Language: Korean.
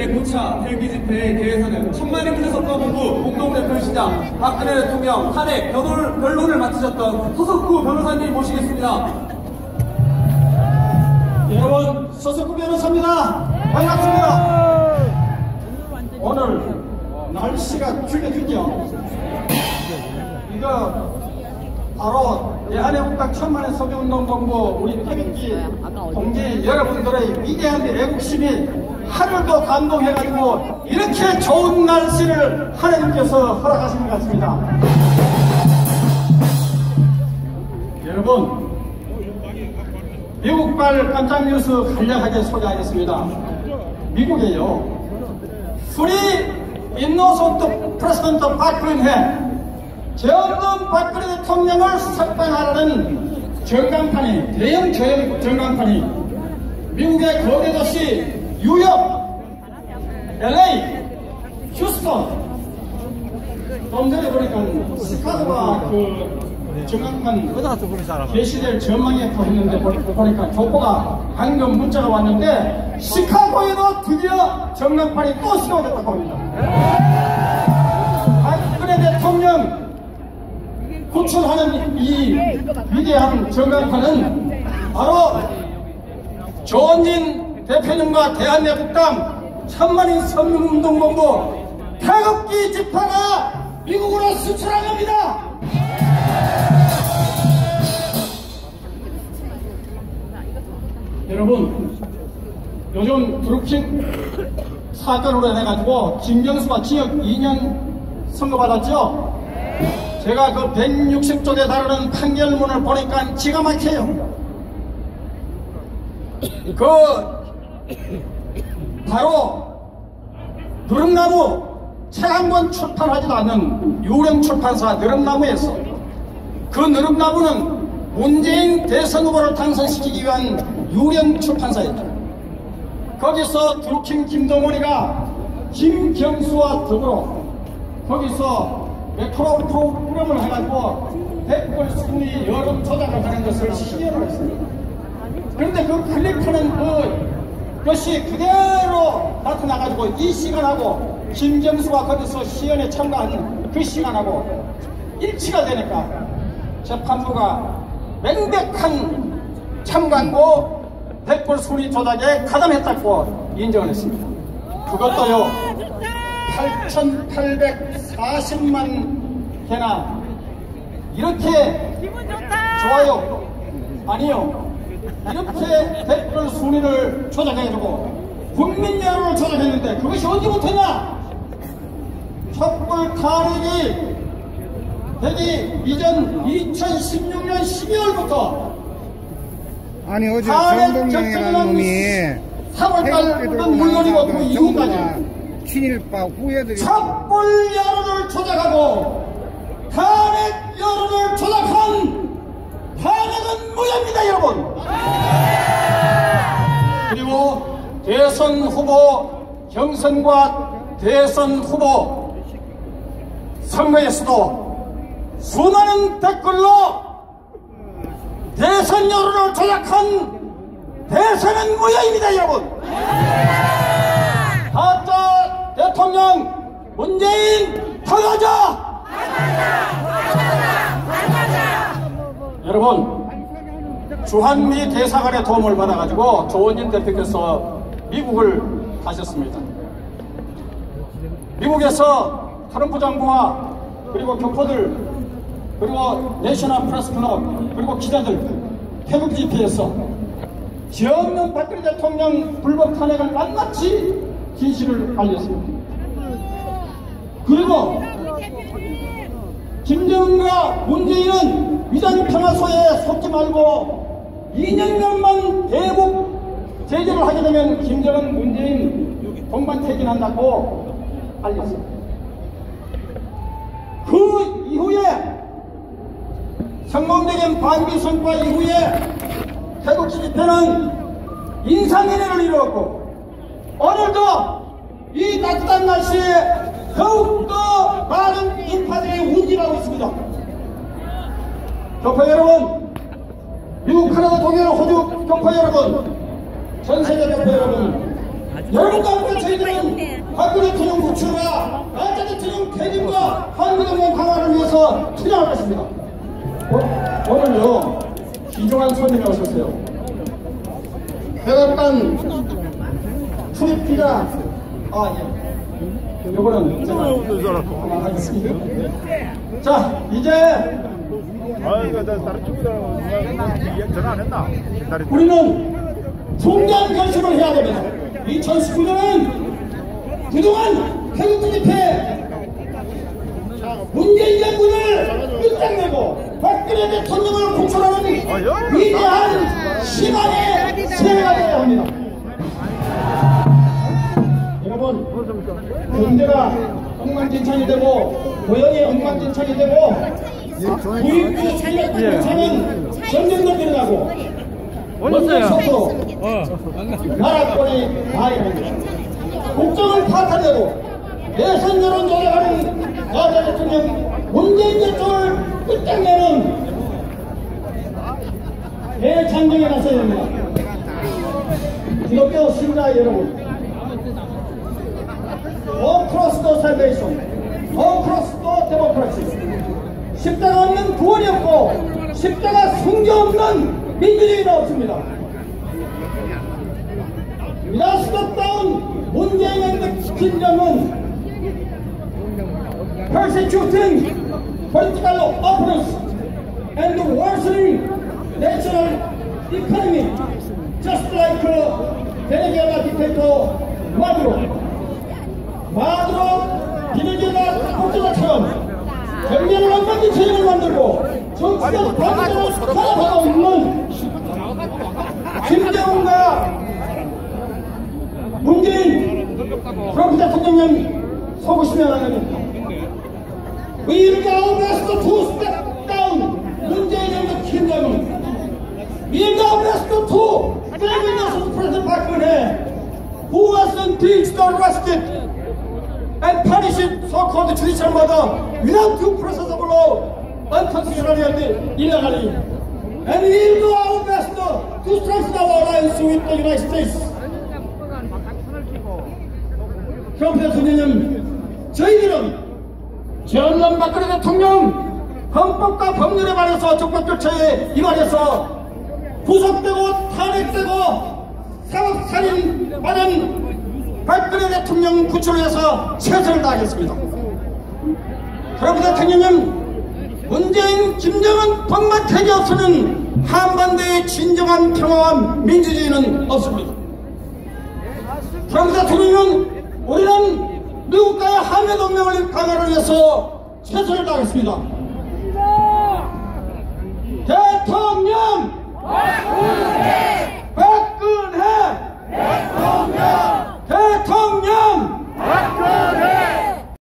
제9차 대기집회에 대해서는 천만인 분석과본부 공동대표이시자 박근혜 대통령 탄핵 변론을 맡으셨던 서석구 변호사님 모시겠습니다. 여러분, 서석구 변호사입니다. 반갑습니다. 오늘 날씨가 죽여주죠. 이거 바로 대한애국당 천만인 서비운동본부 우리 태극기 동지 여러분들의 위대한 애국심이 하늘도 감동해가지고 이렇게 좋은 날씨를 하나님께서 허락하신 것 같습니다. 여러분, 미국발 깜짝 뉴스 간략하게 소개하겠습니다. 미국에요, 프리 인노선트 프레시던트 박근혜, 죄 없는 박근혜 대통령을 석방하라는 전광판이, 대형 전광판이 미국의 거대 도시 뉴욕, LA, 휴스턴, 좀 전에 보니까 시카고가 그 전광판 게시될 전망이 보였는데 보니까 교포가 방금 문자가 왔는데 시카고에도 드디어 전광판이 또 세워졌다고 합니다. 박근혜 대통령 구출하는 이 위대한 전광판은 바로 조원진 대표님과 대한애국당 천만인 서민운동본부 태극기 집회가 미국으로 수출한 겁니다. 여러분, 요즘 드루킹 사건으로 인해가지고 김경수가 징역 2년 선고받았죠? 제가 그 160쪽에 다루는 판결문을 보니까 기가 막혀요. 바로 느릅나무 책 한 권 출판하지도 않는 유령 출판사 느릅나무에서, 그 느릅나무는 문재인 대선 후보를 당선시키기 위한 유령 출판사였죠. 거기서 드루킹 김동원이가 김경수와 더불어 거기서 매크로 프로그램을 해가지고 댓글 순위 여론 조작을 하는 것을 시연을 했습니다. 그런데 그 클릭하는 것이 그대로 나타나가지고 이 시간하고 김경수가 거기서 시연에 참가한 그 시간하고 일치가 되니까 재판부가 명백한 참관고 댓글 순위 조작에 가담했다고 인정을 했습니다. 그것도요 8,840만 개나 이렇게 좋아요, 아니요, 이렇게 댓글 순위를 조작해가지고 국민 여론을 조작했는데 그것이 언제부터냐? 촛불 탄핵이 되기 이전 2016년 12월부터 아니 어제 정동영이라는 놈이 3월달은 물론이고 그 이후까지 친일파 후예들이 촛불 여론을 조작하고 탄핵 여론을 조작한 탄핵은 무효입니다, 여러분. 그리고 대선 후보 경선과 대선 후보 선거에서도 수많은 댓글로 대선 여론을 조작한 대선은 무효입니다, 여러분. 가짜 대통령 문재인 터져줘! 여러분, 주한미 대사관의 도움을 받아가지고 조원진 대표께서 미국을 가셨습니다. 미국에서 트럼프 정부와 그리고 교포들, 그리고 내셔널 프레스 클럽, 그리고 기자들 태극 집회에서 죄 없는 박근혜 대통령 불법 탄핵을 낱낱이 진실을 알렸습니다. 그리고 김정은과 문재인은 위장평화소에 속지 말고 2년간만 대북 제재를 하게 되면 김정은, 문재인 동반 퇴진한다고 알렸습니다. 그 이후에 성공적인 반기 성과 이후에 태극기 집회는 인상인해를 이루었고 오늘도 이 따뜻한 날씨에 더욱더 많은 인파들이 운집하고 있습니다. 교포 여러분, 미국, 캐나다, 독일, 호주 교포 여러분, 전세계 교포 여러분, 여러분과 함께 저희들은 박근혜 대통령 구출과 나타 대통령 퇴진과 한국정권 강화를 위해서 투쟁하겠습니다. 오늘요 귀중한 손님이 오셨어요. 백악관 출입기자 요거는 제가 하겠습니다. 자 이제 이거 다른 친구들 전화 안 했나? 우리는 중대한 결심을 해야 됩니다. 2019년은 그동안 태극기 집회 문재인 정부를 끝장내고 박근혜 대통령을 구출하는 위대한 시간의 새해가 되어야 합니다. 여러분, 경제가 엉망진창이 되고 고용이 엉망진창이 되고 부익부 실력차는 점점 더 늘어나고 원소도 나라권이 다입니다. 국정을 파탄내고 대선 여론 조작하는 여자 대통령 문재인 대통령을 끝장내는 대장정에 나서야 됩니다. 기독교 신자 여러분, Across the salvation, across the democracy. 십자가 없는 구원이 없고 십자가 순교 없는 민주주의는 없습니다. 미라스도다운 문재인의 김정은 persecuting political opponents and worsening national economy, just like Venezuela dictator Maduro. 베네수엘라 국가처럼 경제를 엉망진창을 만들고 정치적 반대를 살아가고 있는 김정은과 문재인 트럼프 대통령은 속으시면 안 됩니다. We will go best to step down 문재인 and 김정은. We will go best to President Park Geun-hye, who was impeached or arrested and punished so-called judicial murder without due process of law, unconstitutionally illegally. And we will do our best to strengthen our alliance with the United States. 트럼프 대통령은 저희들은 전남 박근혜 대통령 헌법과 법률에 반해서 적법 절차에 위반해서 구속되고 탄핵되고 사법살인하는 박근혜 대통령 구출을 해서 최선을 다하겠습니다. 트럼프 대통령은 문재인, 김정은 법만 태기 없이는 한반도의 진정한 평화와 민주주의는 없습니다. 트럼프 대통령은 우리는 미국과의 한미동맹을 강화를 위해서 최선을 다하겠습니다. 대통령